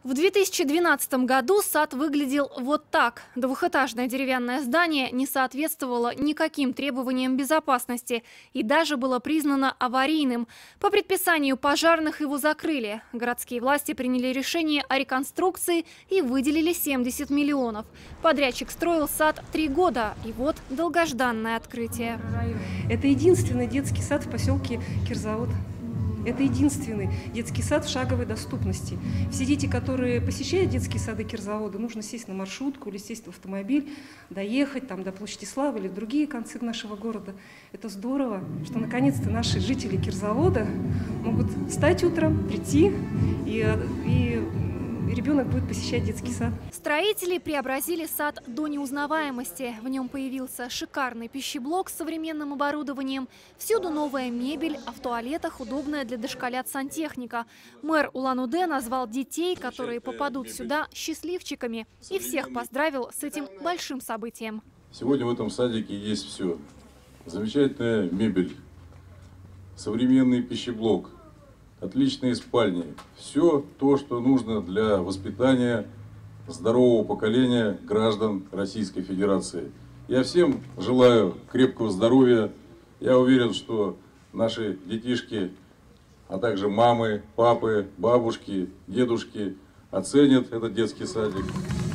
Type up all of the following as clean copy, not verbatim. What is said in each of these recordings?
В 2012 году сад выглядел вот так. Двухэтажное деревянное здание не соответствовало никаким требованиям безопасности и даже было признано аварийным. По предписанию пожарных его закрыли. Городские власти приняли решение о реконструкции и выделили 70 миллионов. Подрядчик строил сад 3 года, и вот долгожданное открытие. Это единственный детский сад в поселке Кирзавод. Это единственный детский сад в шаговой доступности. Все дети, которые посещают детские сады Кирзавода, нужно сесть на маршрутку или сесть в автомобиль, доехать там, до площади Славы или в другие концы нашего города. Это здорово, что наконец-то наши жители Кирзавода могут встать утром, прийти, и ребенок будет посещать детский сад. Строители преобразили сад до неузнаваемости. В нем появился шикарный пищеблок с современным оборудованием. Всюду новая мебель, а в туалетах удобная для дошколят сантехника. Мэр Улан-Удэ назвал детей, которые попадут сюда, счастливчиками. И всех поздравил с этим большим событием. Сегодня в этом садике есть все. Замечательная мебель, современный пищеблок, отличные спальни. Все то, что нужно для воспитания здорового поколения граждан Российской Федерации. Я всем желаю крепкого здоровья. Я уверен, что наши детишки, а также мамы, папы, бабушки, дедушки оценят этот детский садик.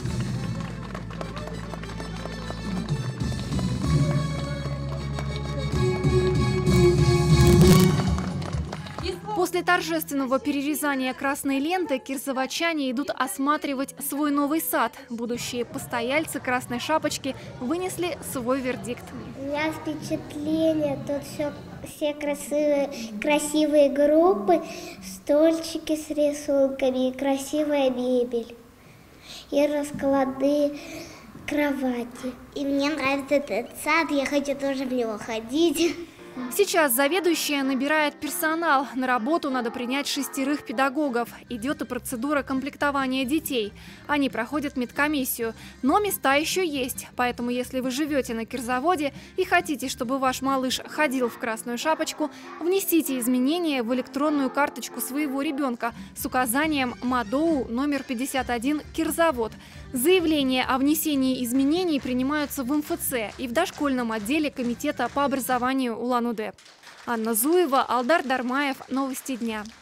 После торжественного перерезания красной ленты кирзаводчане идут осматривать свой новый сад. Будущие постояльцы Красной Шапочки вынесли свой вердикт. У меня впечатление, тут все красивые группы, стульчики с рисунками, красивая мебель и расклады кровати. И мне нравится этот сад, я хочу тоже в него ходить. Сейчас заведующая набирает персонал. На работу надо принять 6 педагогов. Идет и процедура комплектования детей. Они проходят медкомиссию. Но места еще есть. Поэтому, если вы живете на Кирзаводе и хотите, чтобы ваш малыш ходил в Красную Шапочку, внесите изменения в электронную карточку своего ребенка с указанием МАДОУ номер 51 Кирзавод. Заявления о внесении изменений принимаются в МФЦ и в дошкольном отделе Комитета по образованию Улан-Удэ. Анна Зуева, Алдар Дармаев. Новости дня.